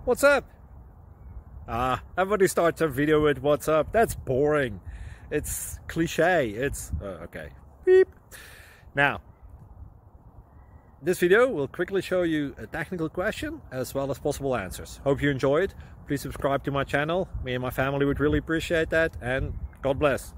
What's up? Everybody starts a video with what's up. That's boring. It's cliche. It's okay. Beep. Now, this video will quickly show you a technical question as well as possible answers. Hope you enjoy it. Please subscribe to my channel. Me and my family would really appreciate that, and God bless.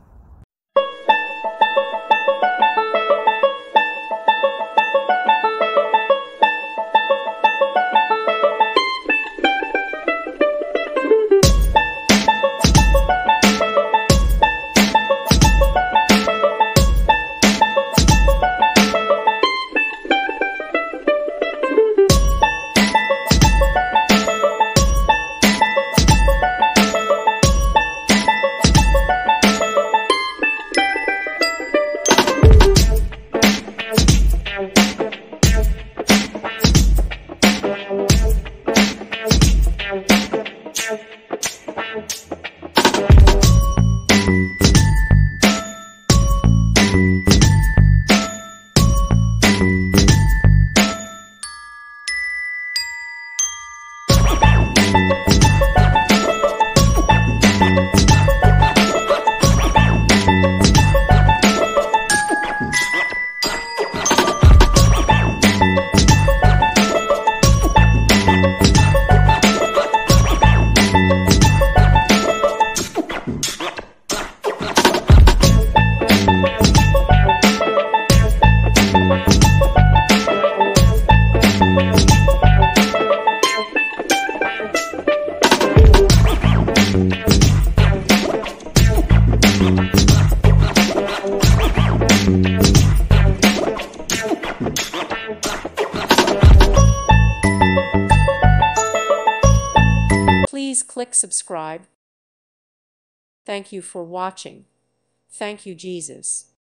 Please click subscribe. Thank you for watching. Thank you, Jesus.